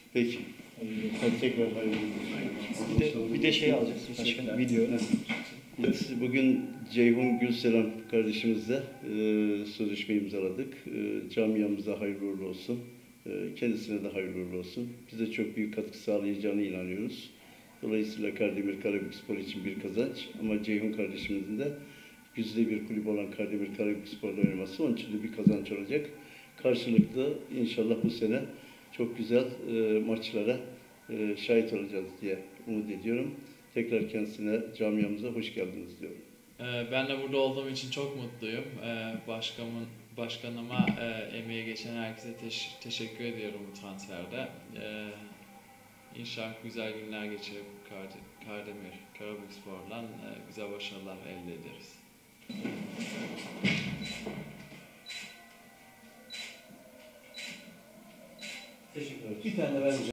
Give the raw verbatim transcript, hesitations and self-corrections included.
Peki. Hadi tekrar hayırlı olsun. Bir de, bir de şey alacağız başkanım, video. Biz bugün Ceyhun Gülselam kardeşimizle e, sözleşme imzaladık. E, camiamıza hayırlı uğurlu olsun. E, kendisine de hayırlı uğurlu olsun. Bize çok büyük katkı sağlayacağına inanıyoruz. Dolayısıyla Kardemir Karabükspor için bir kazanç. Ama Ceyhun kardeşimizin de güzide bir kulüp olan Kardemir Karabükspor'da oynaması onun için de bir kazanç olacak. Karşılıklı inşallah bu sene çok güzel e, maçlara e, şahit olacağız diye umut ediyorum. Tekrar kendisine, camiamıza hoş geldiniz diyorum. Ben de burada olduğum için çok mutluyum. Başkanımın, başkanıma emeği geçen herkese teş teşekkür ediyorum bu transferde. İnşallah güzel günler geçirip Kardemir Karabükspor'la güzel başarılar elde ederiz. Teşekkür ederim. Bir tane de ben